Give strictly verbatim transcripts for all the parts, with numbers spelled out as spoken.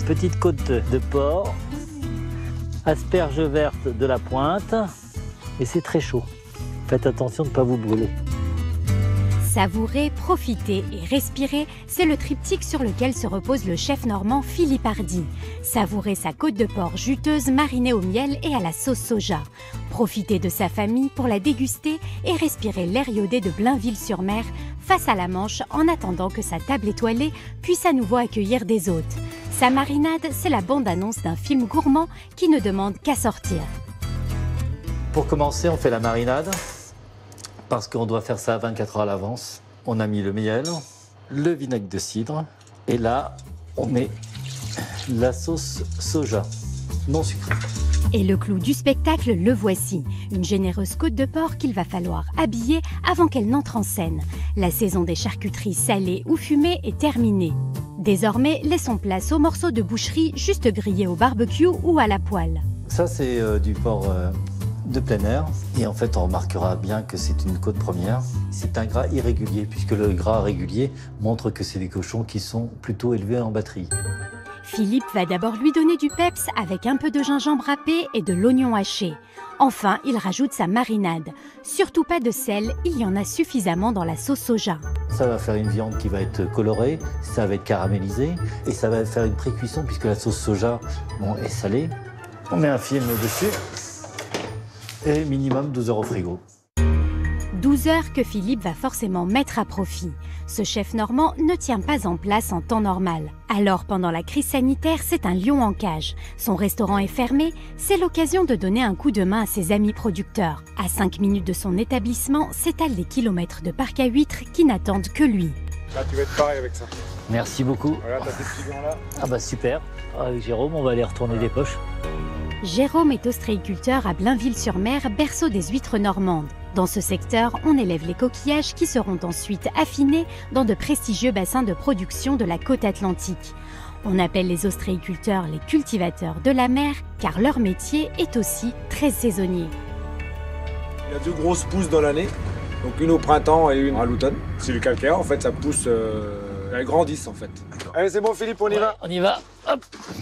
petite côte de porc, asperges vertes de la Pointe, et c'est très chaud. Faites attention de ne pas vous brûler. Savourer, profiter et respirer, c'est le triptyque sur lequel se repose le chef normand Philippe Hardy. Savourer sa côte de porc juteuse marinée au miel et à la sauce soja. Profiter de sa famille pour la déguster et respirer l'air iodé de Blainville-sur-Mer face à la Manche en attendant que sa table étoilée puisse à nouveau accueillir des hôtes. Sa marinade, c'est la bande-annonce d'un film gourmand qui ne demande qu'à sortir. Pour commencer, on fait la marinade. Parce qu'on doit faire ça à vingt-quatre heures à l'avance. On a mis le miel, le vinaigre de cidre, et là, on met la sauce soja, non sucrée. Et le clou du spectacle, le voici. Une généreuse côte de porc qu'il va falloir habiller avant qu'elle n'entre en scène. La saison des charcuteries salées ou fumées est terminée. Désormais, laissons place aux morceaux de boucherie juste grillés au barbecue ou à la poêle. Ça, c'est euh, du porc euh, de plein air. Et en fait, on remarquera bien que c'est une côte première. C'est un gras irrégulier, puisque le gras régulier montre que c'est des cochons qui sont plutôt élevés en batterie. Philippe va d'abord lui donner du peps avec un peu de gingembre râpé et de l'oignon haché. Enfin, il rajoute sa marinade. Surtout pas de sel, il y en a suffisamment dans la sauce soja. Ça va faire une viande qui va être colorée, ça va être caramélisé, et ça va faire une pré-cuisson, puisque la sauce soja bon, est salée. On met un film dessus, et minimum douze heures au frigo. douze heures que Philippe va forcément mettre à profit. Ce chef normand ne tient pas en place en temps normal. Alors, pendant la crise sanitaire, c'est un lion en cage. Son restaurant est fermé, c'est l'occasion de donner un coup de main à ses amis producteurs. À cinq minutes de son établissement, s'étalent des kilomètres de parc à huîtres qui n'attendent que lui. Là, tu vas être pareil avec ça. Merci beaucoup. Voilà, t'as tes petits gants là. Ah bah super. Avec Jérôme, on va aller retourner voilà. des poches. Jérôme est ostréiculteur à Blainville-sur-Mer, berceau des huîtres normandes. Dans ce secteur, on élève les coquillages qui seront ensuite affinés dans de prestigieux bassins de production de la côte atlantique. On appelle les ostréiculteurs les cultivateurs de la mer, car leur métier est aussi très saisonnier. Il y a deux grosses pousses dans l'année, donc une au printemps et une à l'automne. C'est le calcaire, en fait, ça pousse, euh, elles grandissent en fait. Allez, c'est bon Philippe, on y ouais, va. On y va, hop.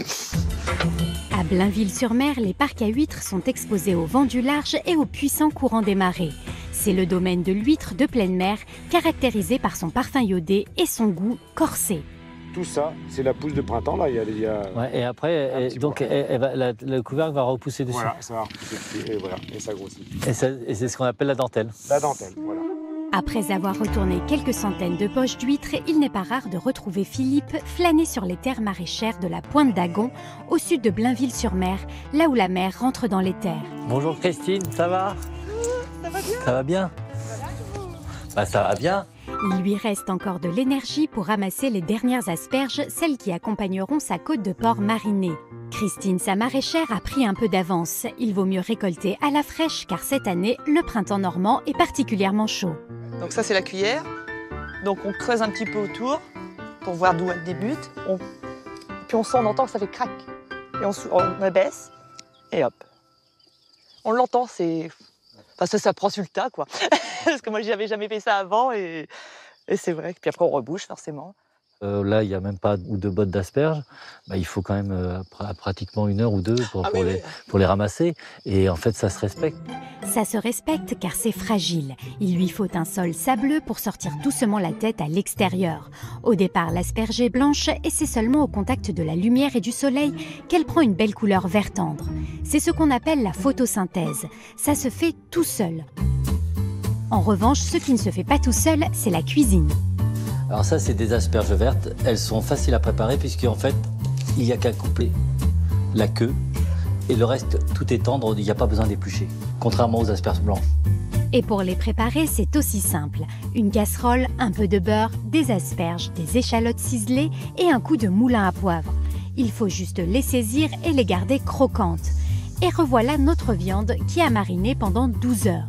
À Blainville-sur-Mer, les parcs à huîtres sont exposés au vent du large et au puissant courant des marées. C'est le domaine de l'huître de pleine mer, caractérisé par son parfum iodé et son goût corsé. Tout ça, c'est la pousse de printemps, là, il y a... Il y a... Ouais, et après, elle, donc, elle, elle va, la, le couvercle va repousser dessus. Voilà, ça va repousser, et voilà, et ça grossit. Et, ça, et c'est ce qu'on appelle la dentelle. La dentelle, voilà. Après avoir retourné quelques centaines de poches d'huîtres, il n'est pas rare de retrouver Philippe flâner sur les terres maraîchères de la Pointe d'Agon, au sud de Blainville-sur-Mer, là où la mer rentre dans les terres. Bonjour Christine, ça va? Ça va bien? Ça va bien? Bah ça va bien. Il lui reste encore de l'énergie pour ramasser les dernières asperges, celles qui accompagneront sa côte de porc marinée. Christine, sa maraîchère, a pris un peu d'avance. Il vaut mieux récolter à la fraîche car cette année, le printemps normand est particulièrement chaud. Donc ça c'est la cuillère. Donc on creuse un petit peu autour pour voir d'où elle débute. On... Puis on sent, on entend que ça fait crac. Et on, on abaisse et hop. On l'entend, c'est... Enfin ça, ça prend sur le tas quoi. Parce que moi j'avais jamais fait ça avant et, et c'est vrai. Puis après on rebouche forcément. Euh, là, il n'y a même pas ou deux bottes d'asperges. Bah, il faut quand même euh, pr pratiquement une heure ou deux pour, ah pour, oui, les, oui. pour les ramasser. Et en fait, ça se respecte. Ça se respecte car c'est fragile. Il lui faut un sol sableux pour sortir doucement la tête à l'extérieur. Au départ, l'asperge est blanche et c'est seulement au contact de la lumière et du soleil qu'elle prend une belle couleur vert tendre. C'est ce qu'on appelle la photosynthèse. Ça se fait tout seul. En revanche, ce qui ne se fait pas tout seul, c'est la cuisine. Alors ça, c'est des asperges vertes. Elles sont faciles à préparer puisqu'en fait, il n'y a qu'à couper la queue et le reste, tout est tendre, il n'y a pas besoin d'éplucher, contrairement aux asperges blanches. Et pour les préparer, c'est aussi simple. Une casserole, un peu de beurre, des asperges, des échalotes ciselées et un coup de moulin à poivre. Il faut juste les saisir et les garder croquantes. Et revoilà notre viande qui a mariné pendant douze heures.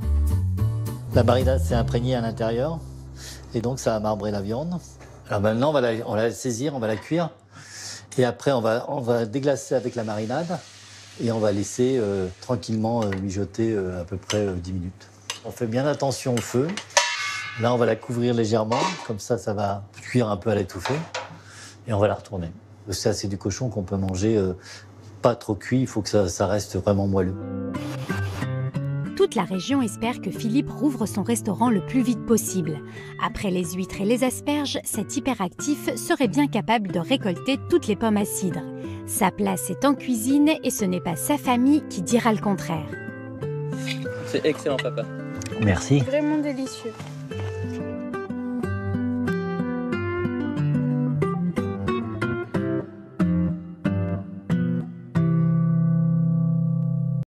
La marinade s'est imprégnée à l'intérieur. Et donc, ça a marbré la viande. Alors maintenant, on va, la, on va la saisir, on va la cuire. Et après, on va, on va déglacer avec la marinade. Et on va laisser euh, tranquillement euh, mijoter euh, à peu près euh, dix minutes. On fait bien attention au feu. Là, on va la couvrir légèrement. Comme ça, ça va cuire un peu à l'étouffée. Et on va la retourner. Ça, c'est du cochon qu'on peut manger euh, pas trop cuit, il faut que ça, ça reste vraiment moelleux. Toute la région espère que Philippe rouvre son restaurant le plus vite possible. Après les huîtres et les asperges, cet hyperactif serait bien capable de récolter toutes les pommes à cidre. Sa place est en cuisine et ce n'est pas sa famille qui dira le contraire. C'est excellent, papa. Merci. Vraiment délicieux.